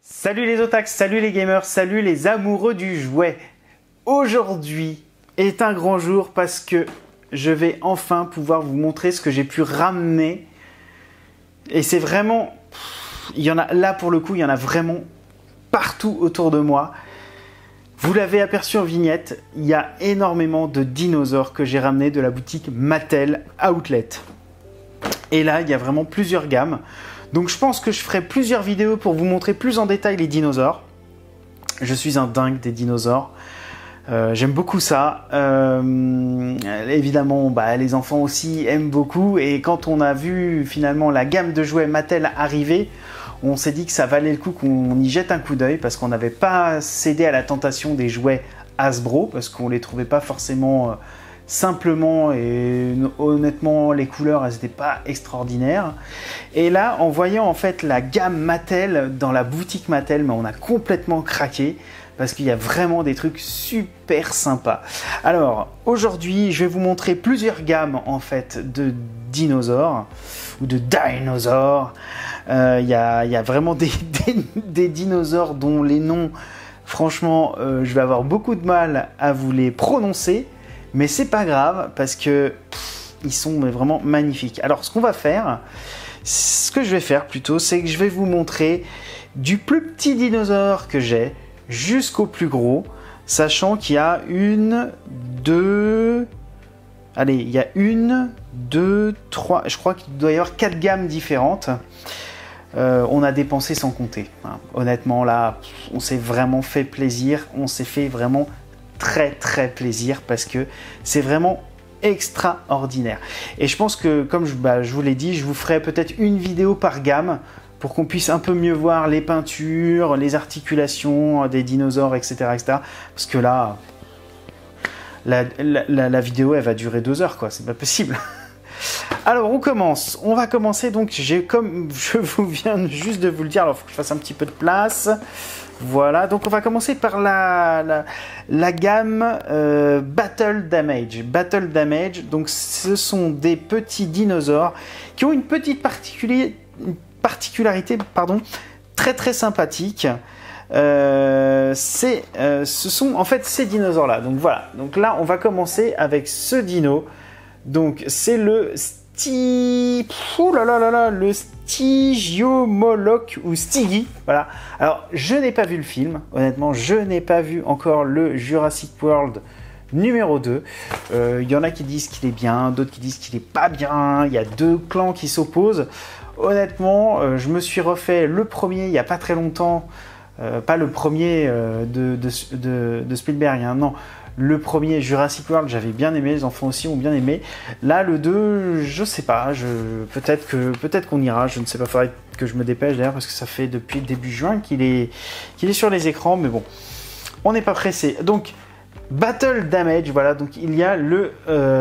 Salut les otaks, salut les gamers, salut les amoureux du jouet. Aujourd'hui est un grand jour parce que je vais enfin pouvoir vous montrer ce que j'ai pu ramener. Et c'est vraiment... il y en a, là pour le coup, il y en a vraiment partout autour de moi. Vous l'avez aperçu en vignette, il y a énormément de dinosaures que j'ai ramenés de la boutique Mattel Outlet. Et là, il y a vraiment plusieurs gammes. Donc je pense que je ferai plusieurs vidéos pour vous montrer plus en détail les dinosaures. Je suis un dingue des dinosaures. J'aime beaucoup ça. Évidemment, les enfants aussi aiment beaucoup. Et quand on a vu finalement la gamme de jouets Mattel arriver, on s'est dit que ça valait le coup qu'on y jette un coup d'œil parce qu'on n'avait pas cédé à la tentation des jouets Hasbro parce qu'on les trouvait pas forcément simplement, et honnêtement les couleurs elles n'étaient pas extraordinaires. Et là en voyant en fait la gamme Mattel dans la boutique Mattel, mais on a complètement craqué parce qu'il y a vraiment des trucs super sympas. Alors aujourd'hui je vais vous montrer plusieurs gammes en fait de dinosaures ou de dinosaures. Il y a vraiment des dinosaures dont les noms franchement je vais avoir beaucoup de mal à vous les prononcer. Mais c'est pas grave parce que ils sont vraiment magnifiques. Alors ce qu'on va faire, ce que je vais faire plutôt, c'est que je vais vous montrer du plus petit dinosaure que j'ai jusqu'au plus gros, sachant qu'il y a une, deux, allez, il y a une, deux, trois, je crois qu'il doit y avoir 4 gammes différentes. On a dépensé sans compter. Hein. Honnêtement là, on s'est vraiment fait plaisir, on s'est fait vraiment très plaisir parce que c'est vraiment extraordinaire. Et je pense que comme je vous l'ai dit, je vous ferai peut-être une vidéo par gamme pour qu'on puisse un peu mieux voir les peintures, les articulations des dinosaures, etc. Parce que là, la vidéo elle va durer 2 heures, quoi. C'est pas possible. Alors on commence. On va commencer donc, comme je vous viens juste de vous le dire, alors il faut que je fasse un petit peu de place. Voilà, donc on va commencer par la gamme Battle Damage. Battle Damage, donc ce sont des petits dinosaures qui ont une petite particularité très sympathique. Ce sont en fait ces dinosaures-là. Donc voilà, donc là on va commencer avec ce dino. Donc c'est le le Stygiomoloch ou Stiggy, voilà. Alors je n'ai pas vu le film, honnêtement, je n'ai pas vu encore le Jurassic World numéro 2. Il y en a qui disent qu'il est bien, d'autres qui disent qu'il est pas bien. Il y a 2 clans qui s'opposent. Honnêtement, je me suis refait le premier il y a pas très longtemps, pas le premier de Spielberg, hein, non. Le premier Jurassic World, j'avais bien aimé, les enfants aussi ont bien aimé. Là, le 2, je sais pas, peut-être qu'on ira, je ne sais pas, faudrait que je me dépêche d'ailleurs parce que ça fait depuis début juin qu'il est sur les écrans, mais bon, on n'est pas pressé. Donc, Battle Damage, voilà, donc il y a le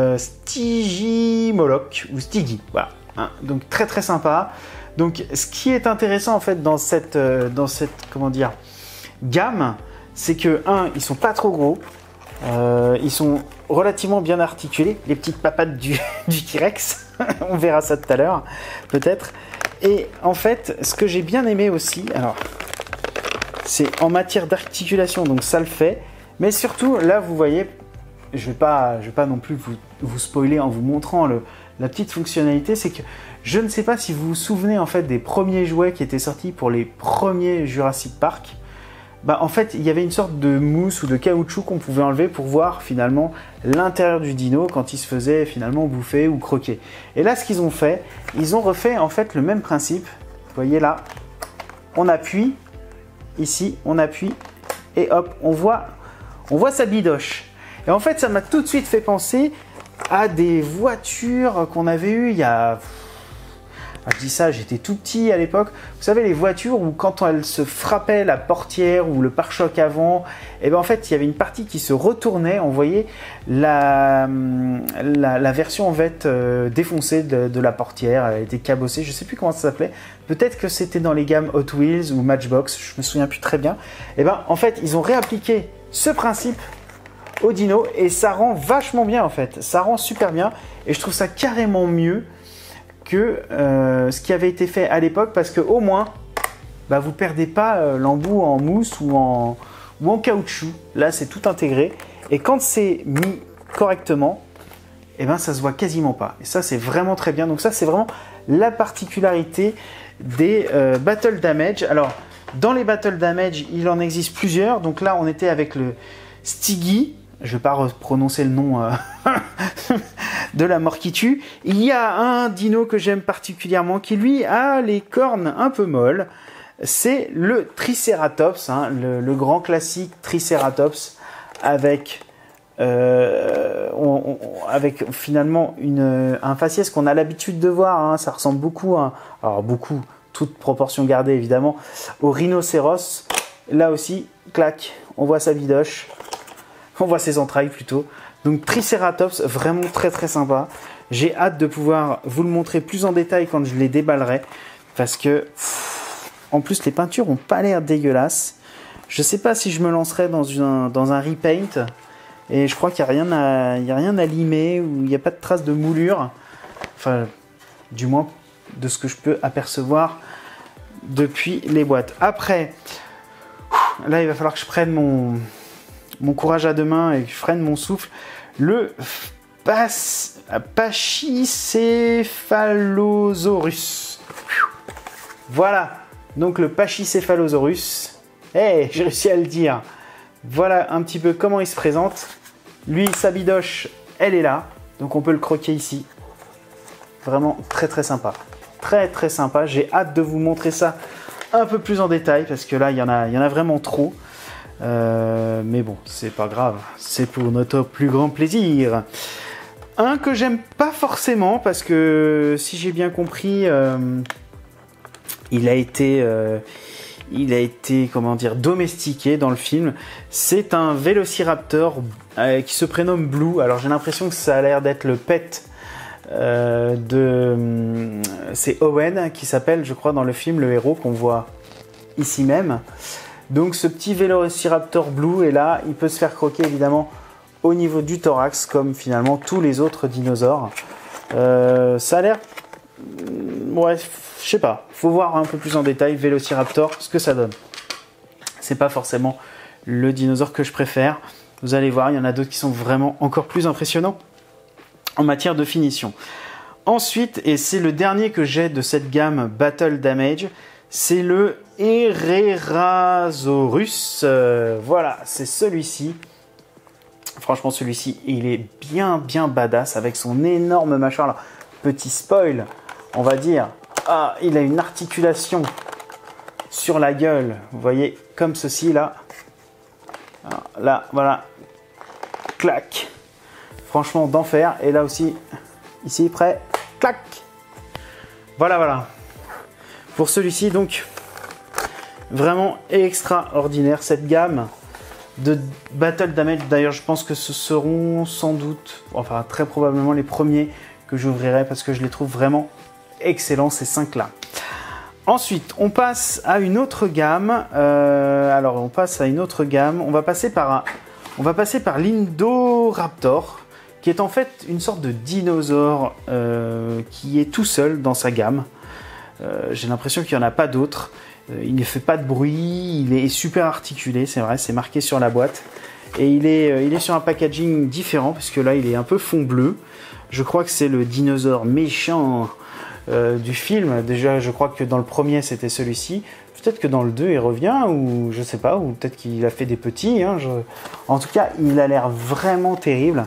Stygimoloch ou Stiggy, voilà, hein, donc très sympa. Donc, ce qui est intéressant en fait dans cette comment dire, gamme, c'est que ils sont pas trop gros. Ils sont relativement bien articulés, les petites papates du T-Rex. On verra ça tout à l'heure, peut-être. Et en fait, ce que j'ai bien aimé aussi, alors, c'est en matière d'articulation, donc ça le fait. Mais surtout, là, vous voyez, je vais pas non plus vous spoiler en vous montrant la petite fonctionnalité, c'est que je ne sais pas si vous vous souvenez en fait des premiers jouets qui étaient sortis pour les premiers Jurassic Park. En fait, il y avait une sorte de mousse ou de caoutchouc qu'on pouvait enlever pour voir finalement l'intérieur du dino quand il se faisait finalement bouffer ou croquer. Et là, ce qu'ils ont fait, ils ont refait en fait le même principe. Vous voyez là, on appuie, ici, on appuie, et hop, on voit sa bidoche. Et en fait, ça m'a tout de suite fait penser à des voitures qu'on avait eues il y a... Je dis ça, j'étais tout petit à l'époque. Vous savez, les voitures où quand elles se frappaient la portière ou le pare-choc avant, et en fait, il y avait une partie qui se retournait. On voyait la version en fait défoncée de la portière. Elle était cabossée. Je ne sais plus comment ça s'appelait. Peut-être que c'était dans les gammes Hot Wheels ou Matchbox. Je me souviens plus très bien. En fait, ils ont réappliqué ce principe au dino et ça rend vachement bien en fait. Ça rend super bien et je trouve ça carrément mieux que ce qui avait été fait à l'époque parce que au moins bah, vous perdez pas l'embout en mousse ou en caoutchouc. Là, c'est tout intégré. Et quand c'est mis correctement, eh ben, ça se voit quasiment pas. Et ça, c'est vraiment très bien. Donc ça, c'est vraiment la particularité des Battle Damage. Alors, dans les Battle Damage, il en existe plusieurs. Donc là, on était avec le Stiggy. Je ne vais pas prononcer le nom de la mort qui tue. Il y a un dino que j'aime particulièrement qui, lui, a les cornes un peu molles. C'est le Triceratops, hein, le grand classique Triceratops avec finalement un faciès qu'on a l'habitude de voir. Hein, ça ressemble beaucoup, toute proportion gardée évidemment, au rhinocéros. Là aussi, clac, on voit sa bidoche, on voit ses entrailles plutôt. Donc Triceratops, vraiment très très sympa. J'ai hâte de pouvoir vous le montrer plus en détail quand je les déballerai, parce que en plus les peintures ont pas l'air dégueulasses. Je sais pas si je me lancerai dans un repaint. Et je crois qu'il n'y a rien à limer, ou il n'y a pas de traces de moulure. Enfin, du moins de ce que je peux apercevoir depuis les boîtes. Après, là il va falloir que je prenne mon courage à deux mains et que je freine mon souffle. Le Pachycephalosaurus. Voilà, donc le Pachycephalosaurus. Hey, j'ai réussi à le dire. Voilà un petit peu comment il se présente. Lui, sa bidoche, elle est là. Donc on peut le croquer ici. Vraiment très très sympa. Très très sympa. J'ai hâte de vous montrer ça un peu plus en détail, parce que là, il y en a vraiment trop. Mais bon, c'est pas grave. C'est pour notre plus grand plaisir. Un que j'aime pas forcément, parce que si j'ai bien compris, il a été, comment dire, domestiqué dans le film. C'est un Vélociraptor qui se prénomme Blue. Alors j'ai l'impression que ça a l'air d'être le pet c'est Owen qui s'appelle, je crois, dans le film, le héros qu'on voit ici même. Donc ce petit Vélociraptor Blue est là. Il peut se faire croquer évidemment au niveau du thorax, comme finalement tous les autres dinosaures. Ça a l'air... Ouais, je sais pas. Faut voir un peu plus en détail Vélociraptor, ce que ça donne. C'est pas forcément le dinosaure que je préfère. Vous allez voir, il y en a d'autres qui sont vraiment encore plus impressionnants en matière de finition. Ensuite, et c'est le dernier que j'ai de cette gamme Battle Damage, c'est le Herrerasaurus. Voilà, c'est celui-ci. Franchement, celui-ci, il est bien badass avec son énorme mâchoire. Alors, petit spoil, on va dire, il a une articulation sur la gueule. Vous voyez, comme ceci, là. Alors, là, voilà. Clac. Franchement, d'enfer. Et là aussi, ici, prêt. Clac. Voilà. Pour celui-ci, donc, vraiment extraordinaire. Cette gamme de Battle Damage, d'ailleurs, je pense que ce seront sans doute, enfin, très probablement les premiers que j'ouvrirai, parce que je les trouve vraiment excellents, ces 5-là. Ensuite, on passe à une autre gamme. On va passer par l'Indoraptor, qui est en fait une sorte de dinosaure qui est tout seul dans sa gamme. J'ai l'impression qu'il n'y en a pas d'autres. Il ne fait pas de bruit, il est super articulé, c'est vrai, c'est marqué sur la boîte. Et il est sur un packaging différent, puisque là, il est un peu fond bleu. Je crois que c'est le dinosaure méchant du film. Déjà, je crois que dans le premier, c'était celui-ci. Peut-être que dans le 2, il revient, ou je sais pas, ou peut-être qu'il a fait des petits. Hein, En tout cas, il a l'air vraiment terrible.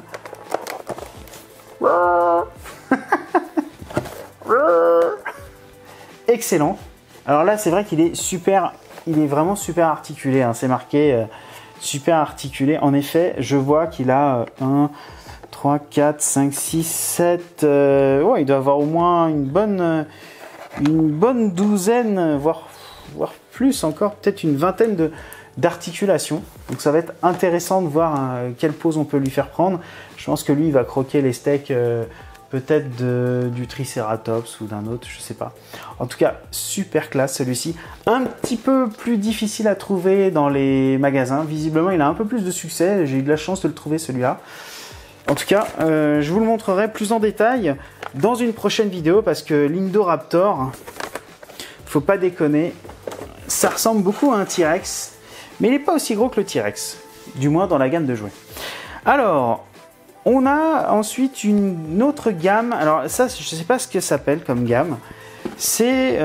Excellent. Alors là, c'est vrai qu'il est vraiment super articulé. Hein. C'est marqué super articulé. En effet, je vois qu'il a 1, 3, 4, 5, 6, 7... ouais, il doit avoir au moins une bonne douzaine, voire plus encore, peut-être une vingtaine d'articulations. Donc ça va être intéressant de voir quelle pose on peut lui faire prendre. Je pense que lui, il va croquer les steaks peut-être du Triceratops ou d'un autre, je sais pas. En tout cas, super classe celui-ci. Un petit peu plus difficile à trouver dans les magasins. Visiblement, il a un peu plus de succès. J'ai eu de la chance de le trouver celui-là. En tout cas, je vous le montrerai plus en détail dans une prochaine vidéo, parce que l'Indoraptor, faut pas déconner, ça ressemble beaucoup à un T-Rex, mais il n'est pas aussi gros que le T-Rex, du moins dans la gamme de jouets. Alors, on a ensuite une autre gamme. Alors ça, je ne sais pas ce que ça s'appelle comme gamme. C'est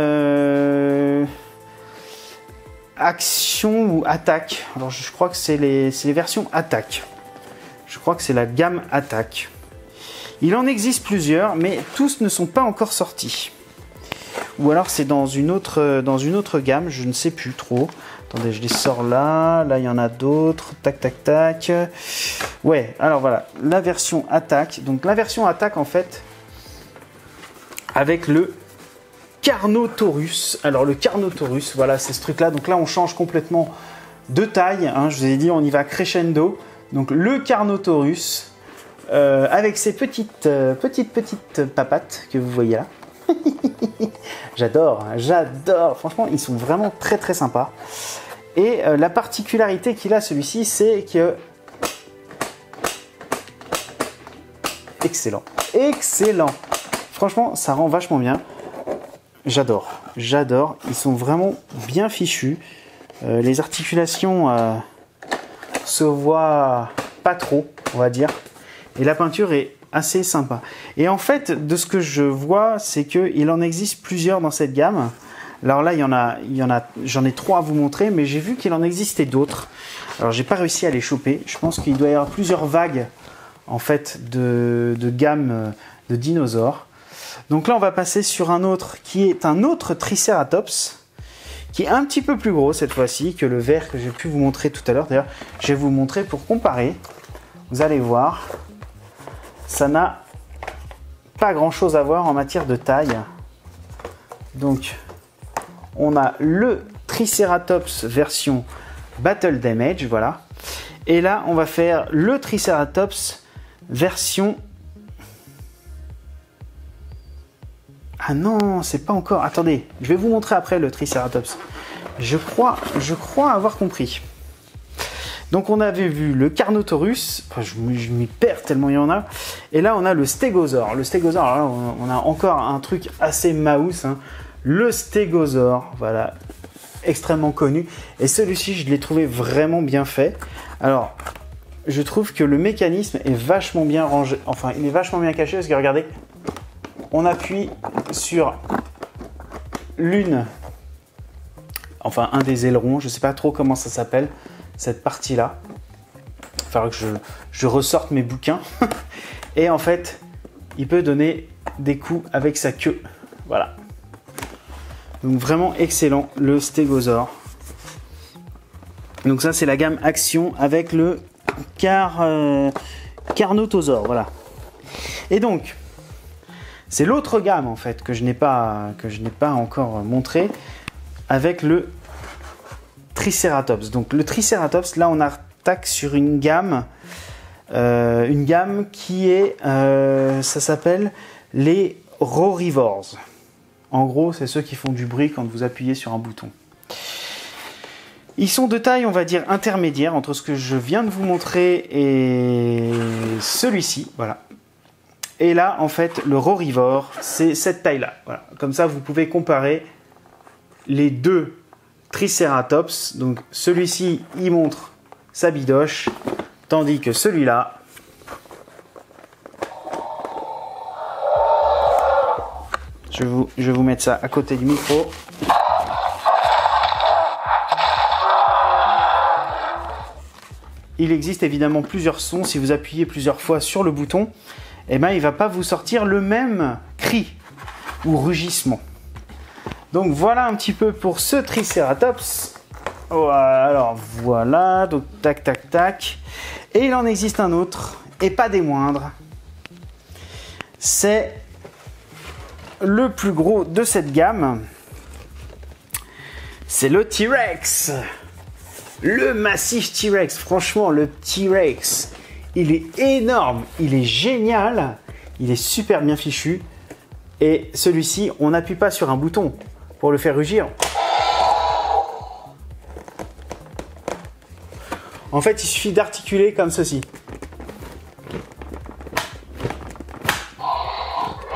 Action ou Attaque. Alors je crois que c'est les versions Attaque. Je crois que c'est la gamme Attaque. Il en existe plusieurs, mais tous ne sont pas encore sortis. Ou alors c'est dans une autre gamme, je ne sais plus trop. Attendez, je les sors là. Là, il y en a d'autres. Tac, tac, tac. Ouais, alors voilà. La version Attaque. Donc la version Attaque, en fait, avec le Carnotaurus. Alors le Carnotaurus, voilà, c'est ce truc-là. Donc là, on change complètement de taille. Hein, je vous ai dit, on y va crescendo. Donc le Carnotaurus, avec ses petites papates que vous voyez là. J'adore. Franchement, ils sont vraiment très très sympas. Et la particularité qu'il a celui-ci, c'est que... Excellent. Franchement, ça rend vachement bien. J'adore. Ils sont vraiment bien fichus. Les articulations se voient pas trop, on va dire. Et la peinture est assez sympa. Et en fait, de ce que je vois, c'est qu'il en existe plusieurs dans cette gamme. Alors là, j'en ai 3 à vous montrer, mais j'ai vu qu'il en existait d'autres. Alors, j'ai pas réussi à les choper. Je pense qu'il doit y avoir plusieurs vagues, en fait, de gamme de dinosaures. Donc là, on va passer sur un autre qui est un autre Triceratops, qui est un petit peu plus gros cette fois-ci que le vert que j'ai pu vous montrer tout à l'heure. D'ailleurs, je vais vous montrer pour comparer. Vous allez voir. Ça n'a pas grand chose à voir en matière de taille. Donc, on a le Triceratops version Battle Damage, voilà. Et là, on va faire le Triceratops version... Ah non, c'est pas encore... Attendez, je vais vous montrer après le Triceratops. Je crois avoir compris. Donc on avait vu le Carnotaurus, enfin, je m'y perds tellement il y en a. Et là on a le Stégosaure. Le Stégosaure, alors là, on a encore un truc assez mouse, hein. Le Stégosaure, voilà, extrêmement connu. Et celui-ci, je l'ai trouvé vraiment bien fait. Alors, je trouve que le mécanisme est vachement bien rangé. Enfin, il est vachement bien caché parce que regardez, on appuie sur un des ailerons, je ne sais pas trop comment ça s'appelle. Cette partie-là. Il va falloir que je ressorte mes bouquins. Et en fait, il peut donner des coups avec sa queue. Voilà. Donc vraiment excellent, le Stégosaure. Donc ça, c'est la gamme Action avec le Carnotaurus. Voilà. Et donc, c'est l'autre gamme en fait que je n'ai pas encore montré avec le Triceratops. Donc le Triceratops, là on attaque sur une gamme qui est, ça s'appelle les Rorivores. En gros, c'est ceux qui font du bruit quand vous appuyez sur un bouton. Ils sont de taille, on va dire, intermédiaire entre ce que je viens de vous montrer et celui-ci. Voilà. Et là, en fait, le Rorivore, c'est cette taille-là. Voilà. Comme ça, vous pouvez comparer les deux Triceratops. Donc celui-ci, il montre sa bidoche, tandis que celui-là, je vais vous mettre ça à côté du micro. Il existe évidemment plusieurs sons. Si vous appuyez plusieurs fois sur le bouton, eh ben, il ne va pas vous sortir le même cri ou rugissement. Donc voilà un petit peu pour ce Triceratops. Alors voilà, donc tac tac tac. Et il en existe un autre, et pas des moindres. C'est le plus gros de cette gamme. C'est le T-Rex. Le massif T-Rex. Franchement, le T-Rex, il est énorme, il est génial, il est super bien fichu. Et celui-ci, on n'appuie pas sur un bouton pour le faire rugir. En fait, il suffit d'articuler comme ceci.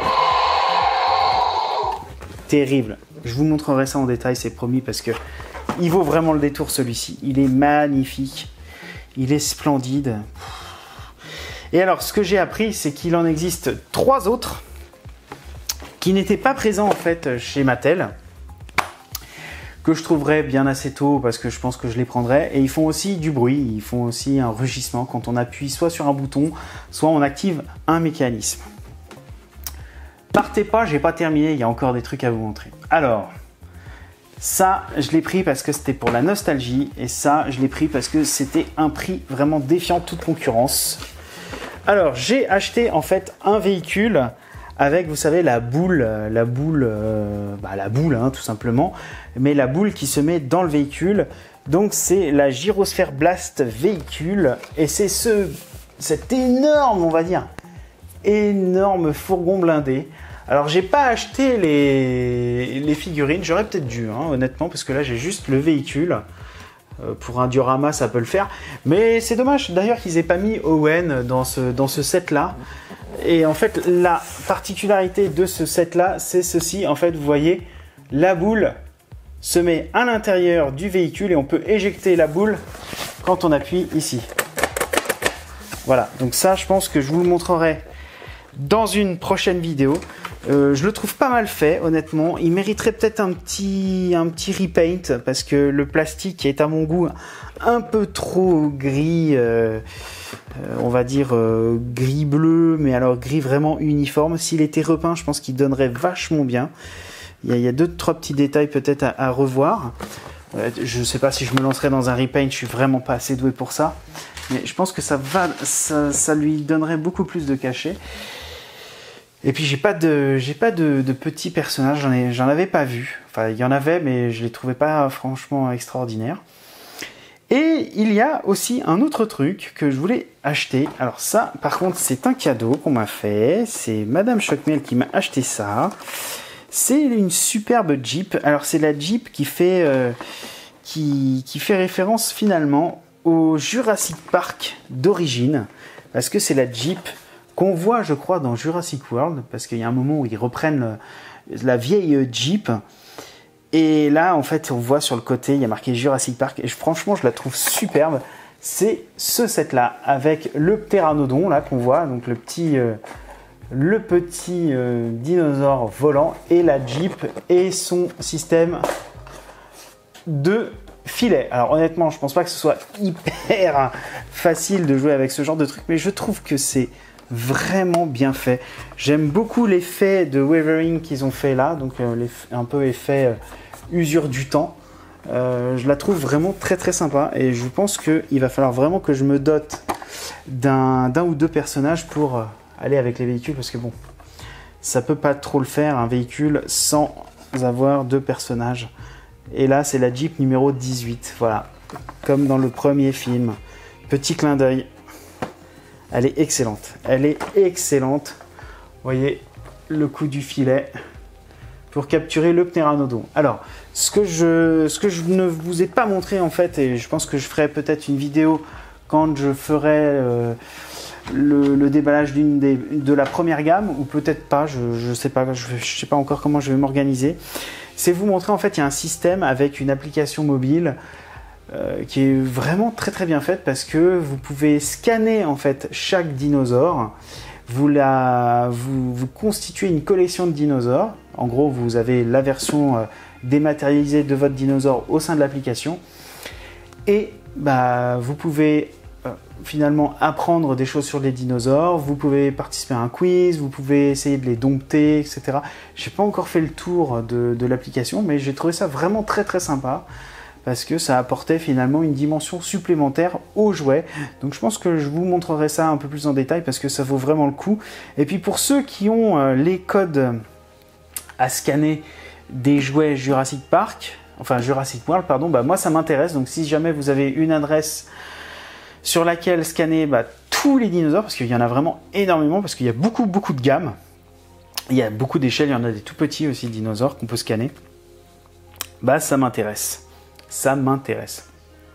Terrible. Je vous montrerai ça en détail, c'est promis, parce que il vaut vraiment le détour celui-ci. Il est magnifique. Il est splendide. Et alors, ce que j'ai appris, c'est qu'il en existe 3 autres qui n'étaient pas présents en fait chez Mattel, que je trouverais bien assez tôt parce que je pense que je les prendrais. Et ils font aussi du bruit, ils font aussi un rugissement quand on appuie soit sur un bouton, soit on active un mécanisme. Partez pas, j'ai pas terminé, il y a encore des trucs à vous montrer. Alors, ça, je l'ai pris parce que c'était pour la nostalgie, et ça, je l'ai pris parce que c'était un prix vraiment défiant toute concurrence. Alors, j'ai acheté en fait un véhicule avec, vous savez, la boule, hein, tout simplement, mais la boule qui se met dans le véhicule. Donc, c'est la Gyrosphère Blast véhicule, et c'est cet énorme, on va dire, énorme fourgon blindé. Alors, j'ai pas acheté les figurines, j'aurais peut-être dû, hein, honnêtement, parce que là, j'ai juste le véhicule. Pour un diorama, ça peut le faire. Mais c'est dommage, d'ailleurs, qu'ils aient pas mis Owen dans ce set-là. Et en fait, la particularité de ce set-là, c'est ceci. En fait, vous voyez, la boule se met à l'intérieur du véhicule et on peut éjecter la boule quand on appuie ici. Voilà, donc ça, je pense que je vous le montrerai dans une prochaine vidéo. Je le trouve pas mal fait, honnêtement. Il mériterait peut-être un petit repaint parce que le plastique est à mon goût un peu trop gris, on va dire gris-bleu, mais alors gris vraiment uniforme. S'il était repeint, je pense qu'il donnerait vachement bien. Il y a 2-3 petits détails peut-être à revoir. Je ne sais pas si je me lancerai dans un repaint, je suis vraiment pas assez doué pour ça. Mais je pense que ça lui donnerait beaucoup plus de cachet. Et puis j'ai pas de petits personnages, j'en avais pas vu. Enfin, il y en avait, mais je les trouvais pas franchement extraordinaires. Et il y a aussi un autre truc que je voulais acheter. Alors ça, par contre, c'est un cadeau qu'on m'a fait. C'est Madame Choc-Miel qui m'a acheté ça. C'est une superbe Jeep. Alors c'est la Jeep qui fait référence finalement au Jurassic Park d'origine, parce que c'est la Jeep qu'on voit, je crois, dans Jurassic World, parce qu'il y a un moment où ils reprennent la vieille Jeep, et là, en fait, on voit sur le côté, il y a marqué Jurassic Park, et franchement, je la trouve superbe. C'est ce set-là, avec le ptéranodon, là, qu'on voit, donc le petit dinosaure volant, et la Jeep, et son système de filet. Alors honnêtement, je pense pas que ce soit hyper facile de jouer avec ce genre de truc, mais je trouve que c'est vraiment bien fait. J'aime beaucoup l'effet de weathering qu'ils ont fait là, donc un peu effet usure du temps. Je la trouve vraiment très très sympa, et je pense qu'il va falloir vraiment que je me dote d'un ou 2 personnages pour aller avec les véhicules, parce que bon, ça peut pas trop le faire un véhicule sans avoir 2 personnages. Et là, c'est la Jeep numéro 18, voilà, comme dans le premier film. Petit clin d'œil. Elle est excellente. Elle est excellente. Vous voyez le coup du filet pour capturer le ptéranodon. Alors, ce que je ne vous ai pas montré en fait, et je pense que je ferai peut-être une vidéo quand je ferai le déballage de la première gamme, ou peut-être pas, je sais pas, je sais pas encore comment je vais m'organiser. C'est vous montrer en fait, il y a un système avec une application mobile qui est vraiment très très bien faite, parce que vous pouvez scanner en fait chaque dinosaure, vous constituez une collection de dinosaures. En gros, vous avez la version dématérialisée de votre dinosaure au sein de l'application, et vous pouvez finalement apprendre des choses sur les dinosaures, vous pouvez participer à un quiz, vous pouvez essayer de les dompter, etc. J'ai pas encore fait le tour de l'application, mais j'ai trouvé ça vraiment très très sympa, parce que ça apportait finalement une dimension supplémentaire aux jouets. Donc je pense que je vous montrerai ça un peu plus en détail, parce que ça vaut vraiment le coup. Et puis pour ceux qui ont les codes à scanner des jouets Jurassic Park, enfin Jurassic World, pardon, moi ça m'intéresse. Donc si jamais vous avez une adresse sur laquelle scanner tous les dinosaures, parce qu'il y en a vraiment énormément, parce qu'il y a beaucoup de gammes, il y a beaucoup d'échelles, il y en a des tout petits aussi dinosaures qu'on peut scanner, ça m'intéresse. Ça m'intéresse.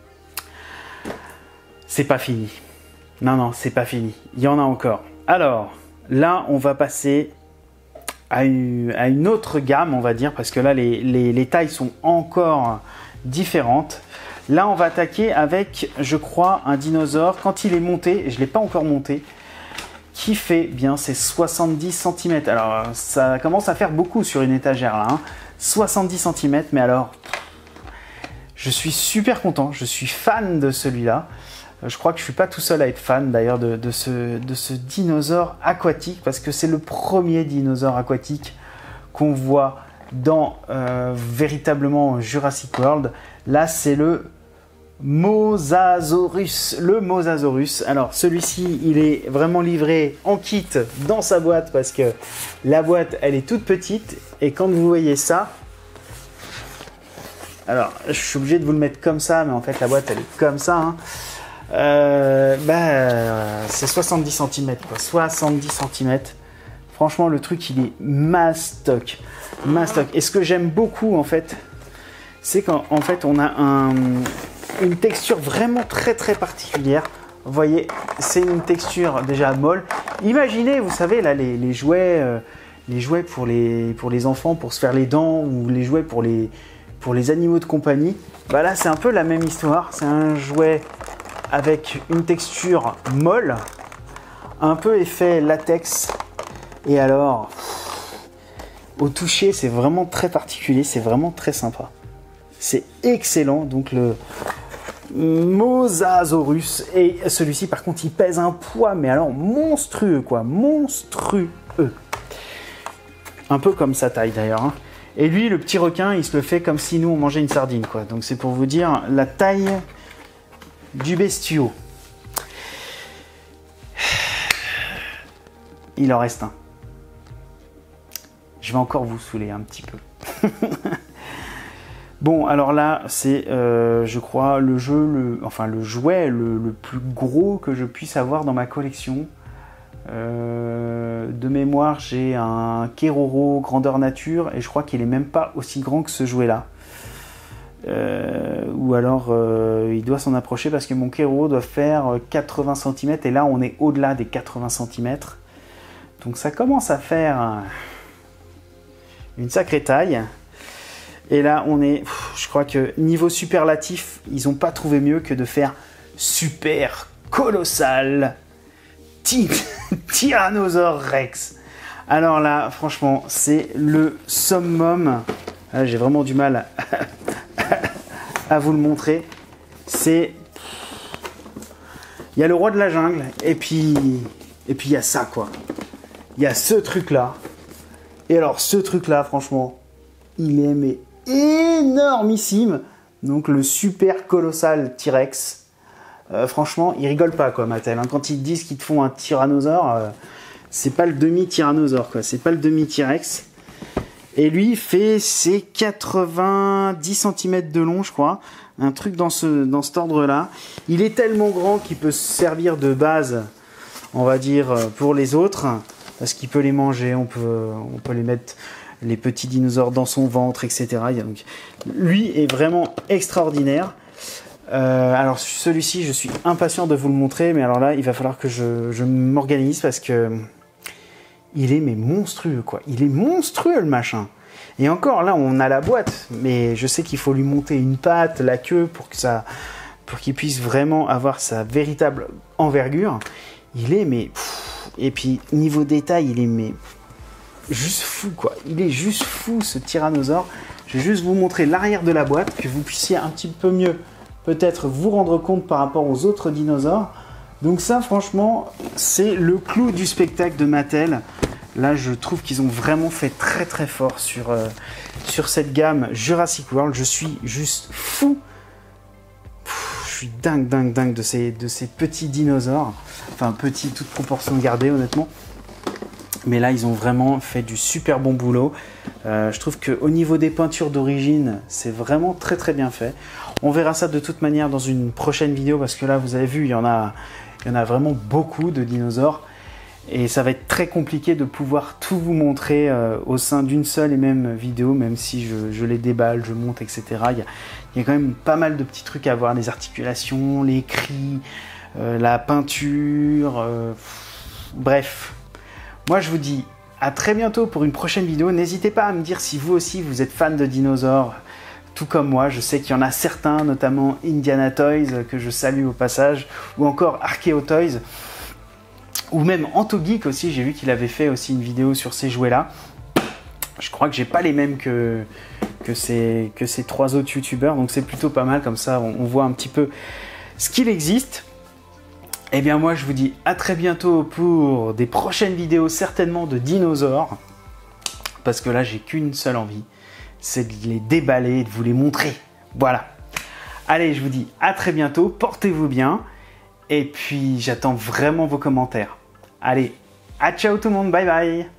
C'est pas fini. Non, c'est pas fini. Il y en a encore. Alors, là, on va passer à une autre gamme, on va dire, parce que là, les tailles sont encore différentes. Là, on va attaquer avec, je crois, un dinosaure. Quand il est monté, je ne l'ai pas encore monté, qui fait bien ses 70 cm. Alors, ça commence à faire beaucoup sur une étagère là. 70 cm, mais alors, je suis super content. Je suis fan de celui-là. Je crois que je ne suis pas tout seul à être fan d'ailleurs de ce dinosaure aquatique, parce que c'est le premier dinosaure aquatique qu'on voit dans véritablement Jurassic World. Là, c'est le Mosasaurus. Alors, celui-ci, il est vraiment livré en kit dans sa boîte, parce que la boîte, elle est toute petite. Et quand vous voyez ça, alors, je suis obligé de vous le mettre comme ça, mais en fait, la boîte, elle est comme ça, hein. C'est 70 cm quoi. 70 cm. Franchement, le truc il est mastoc. Et ce que j'aime beaucoup en fait, c'est qu'en fait on a une texture vraiment très particulière. Vous voyez, c'est une texture déjà molle. Imaginez, vous savez là les jouets pour les enfants pour se faire les dents, ou les jouets pour les animaux de compagnie. Bah là c'est un peu la même histoire. C'est un jouet avec une texture molle, un peu effet latex, et alors au toucher c'est vraiment très particulier, c'est vraiment très sympa, c'est excellent. Donc le Mosasaurus, et celui-ci par contre il pèse un poids mais alors monstrueux quoi, monstrueux, un peu comme sa taille d'ailleurs, hein. Et lui le petit requin il se le fait comme si nous on mangeait une sardine quoi, donc c'est pour vous dire la taille du bestiau. Il en reste un. Je vais encore vous saouler un petit peu. Bon, alors là, c'est, je crois, le jouet le plus gros que je puisse avoir dans ma collection. De mémoire, j'ai un Keroro grandeur nature, et je crois qu'il est même pas aussi grand que ce jouet-là. Ou alors il doit s'en approcher, parce que mon Keroro doit faire 80 cm, et là on est au-delà des 80 cm. Donc ça commence à faire une sacrée taille. Et là on est, je crois que niveau superlatif, ils n'ont pas trouvé mieux que de faire super colossal Tyrannosaure Rex. Alors là franchement c'est le summum. J'ai vraiment du mal à vous le montrer. C'est, il y a le roi de la jungle, et puis il y a ça quoi. Il y a ce truc là. Et alors ce truc là franchement, il est mais énormissime. Donc le super colossal T-Rex. Franchement, ils rigolent pas quoi, Mattel, hein. Quand ils te disent qu'ils te font un tyrannosaure, c'est pas le demi-tyrannosaure quoi, c'est pas le demi-T-Rex. Et lui fait ses 90 cm de long, je crois. Un truc dans cet ordre-là. Il est tellement grand qu'il peut se servir de base, on va dire, pour les autres. Parce qu'il peut les manger, on peut les mettre, les petits dinosaures, dans son ventre, etc. Donc, lui est vraiment extraordinaire. Alors celui-ci, je suis impatient de vous le montrer. Mais alors là, il va falloir que je m'organise, parce que il est mais monstrueux quoi. Il est monstrueux le machin. Et encore là on a la boîte, mais je sais qu'il faut lui monter une patte, la queue pour qu'il puisse vraiment avoir sa véritable envergure. Il est mais et puis niveau détail il est mais juste fou quoi. Il est juste fou ce tyrannosaure. Je vais juste vous montrer l'arrière de la boîte, que vous puissiez un petit peu mieux peut-être vous rendre compte par rapport aux autres dinosaures. Donc ça franchement c'est le clou du spectacle de Mattel. Là je trouve qu'ils ont vraiment fait très fort sur cette gamme Jurassic World. Je suis juste fou. Je suis dingue de ces petits dinosaures. Enfin petits, toute proportion gardée honnêtement. Mais là ils ont vraiment fait du super bon boulot. Je trouve qu'au niveau des peintures d'origine, c'est vraiment très bien fait. On verra ça de toute manière dans une prochaine vidéo, parce que là vous avez vu, il y en a vraiment beaucoup de dinosaures. Et ça va être très compliqué de pouvoir tout vous montrer au sein d'une seule et même vidéo, même si je les déballe, je monte, etc. Il y a quand même pas mal de petits trucs à voir, les articulations, les cris, la peinture, bref. Moi je vous dis à très bientôt pour une prochaine vidéo. N'hésitez pas à me dire si vous aussi vous êtes fan de dinosaures, tout comme moi. Je sais qu'il y en a certains, notamment Indiana Toys, que je salue au passage, ou encore Archeo Toys, ou même Antogeek aussi, j'ai vu qu'il avait fait aussi une vidéo sur ces jouets-là. Je crois que j'ai pas les mêmes que ces 3 autres youtubeurs, donc c'est plutôt pas mal, comme ça on voit un petit peu ce qu'il existe. Et bien moi je vous dis à très bientôt pour des prochaines vidéos, certainement de dinosaures, parce que là j'ai qu'une seule envie, c'est de les déballer et de vous les montrer. Voilà. Allez, je vous dis à très bientôt, portez-vous bien, et puis j'attends vraiment vos commentaires. Allez, à ciao tout le monde, bye bye.